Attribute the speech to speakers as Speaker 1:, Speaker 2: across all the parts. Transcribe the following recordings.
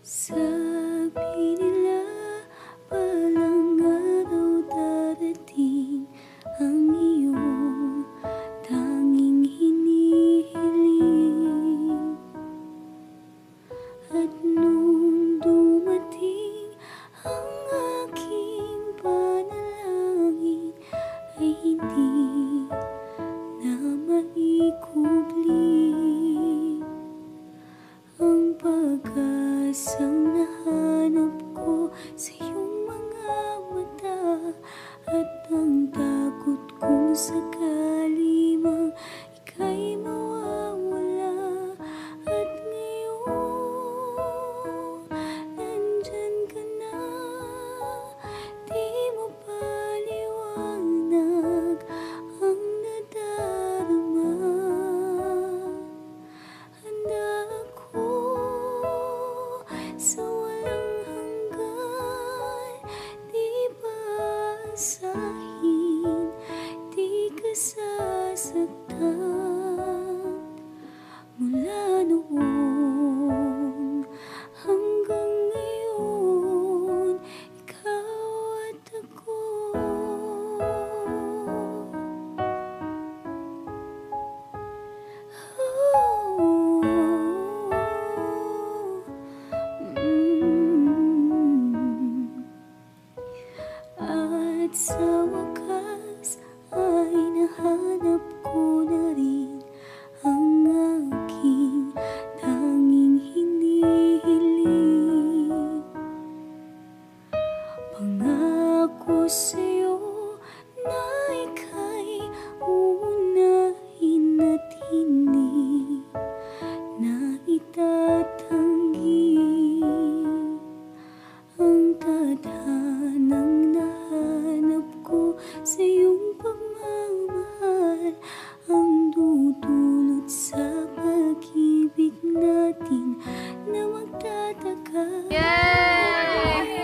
Speaker 1: Sabi nila balang araw darating ang iyong tanging hinihiling. At nung dumating ang aking panalangin ay hindi na maikubli ang pag-asang nahanap ko sa iyong mga mata, at ang takot kung sakali mang ika'y mawawala. At ngayon nandyan ka na, di mo paliwanag ang nadarama. Handa ako sa walang hanggan, di basahin, di ka sasaktan. Mula noon hanggang ngayon, ikaw at ako. At sa wakas ay nahanap ko na rin ang aking tanging hinihiling. Pangako sa'yo na ika'y uunahin at hindi na itatanggi ang tadhanang nahanap ko sa iyong pagmamahal, ang dudulot sa pag-ibig natin na magtatagal.
Speaker 2: Yay!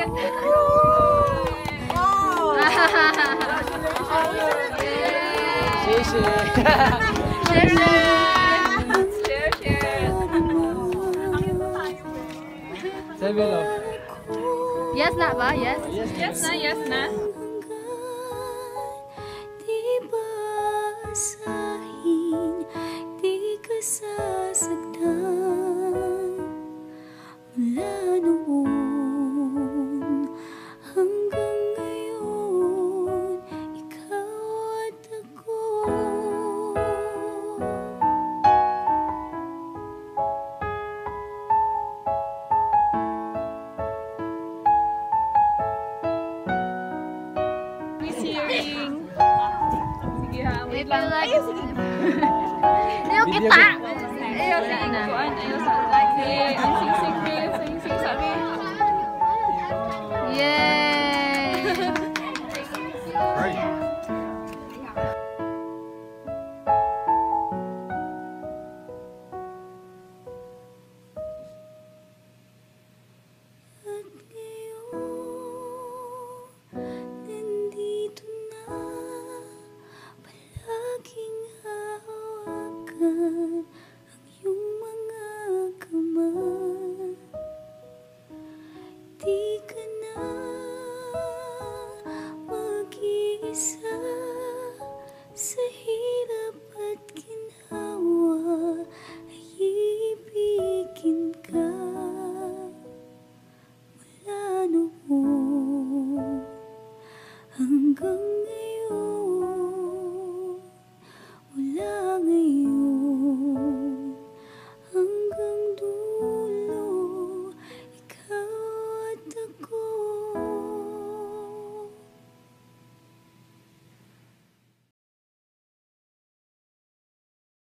Speaker 2: Yes na ba? Yes? Yes na, yes na.
Speaker 1: Di basahin, di ka sasaktan. Mula noon hanggang ngayon, ikaw at ako.
Speaker 2: Hearing. Sige ha, wait lang. Ayaw kita! Ayaw sa ikuan, ayaw sa like, ang sing-sing sabi. Yay!
Speaker 3: Great.
Speaker 1: At ngayon nandito na, palaging hahawakan ang iyong mga kamay. Di ka na mag-iisa sa hirap at ginhawa, ay ibigin ka. Mula noon hanggang